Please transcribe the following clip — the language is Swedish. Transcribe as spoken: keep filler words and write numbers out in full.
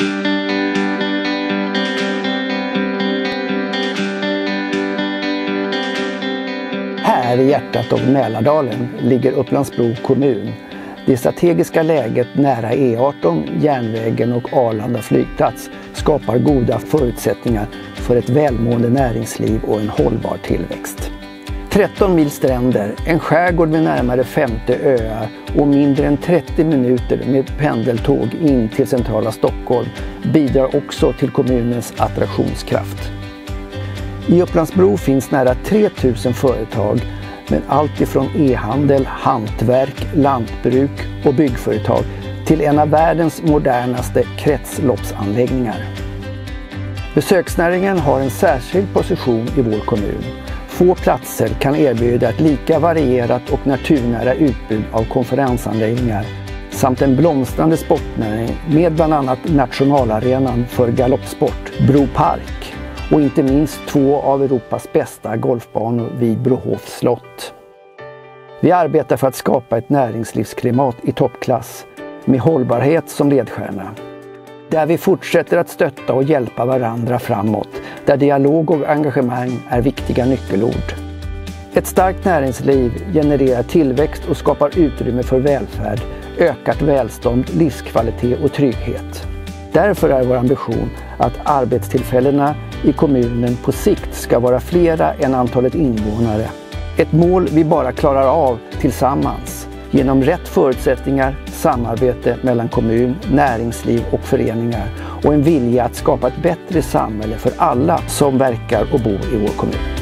Här i hjärtat av Mälardalen ligger Upplands-Bro kommun. Det strategiska läget nära E arton, järnvägen och Arlanda flygplats skapar goda förutsättningar för ett välmående näringsliv och en hållbar tillväxt. tretton mil stränder, en skärgård med närmare femtio öar och mindre än trettio minuter med pendeltåg in till centrala Stockholm bidrar också till kommunens attraktionskraft. I Upplands-Bro finns nära tre tusen företag med allt ifrån e-handel, hantverk, lantbruk och byggföretag till en av världens modernaste kretsloppsanläggningar. Besöksnäringen har en särskild position i vår kommun. Få platser kan erbjuda ett lika varierat och naturnära utbud av konferensanläggningar samt en blomstrande sportnäring med bland annat nationalarenan för galoppsport, Bro Park, och inte minst två av Europas bästa golfbanor vid Brohofs slott. Vi arbetar för att skapa ett näringslivsklimat i toppklass med hållbarhet som ledstjärna. Där vi fortsätter att stötta och hjälpa varandra framåt, där dialog och engagemang är viktiga nyckelord. Ett starkt näringsliv genererar tillväxt och skapar utrymme för välfärd, ökat välstånd, livskvalitet och trygghet. Därför är vår ambition att arbetstillfällena i kommunen på sikt ska vara flera än antalet invånare. Ett mål vi bara klarar av tillsammans genom rätt förutsättningar, samarbete mellan kommun, näringsliv och föreningar och en vilja att skapa ett bättre samhälle för alla som verkar och bor i vår kommun.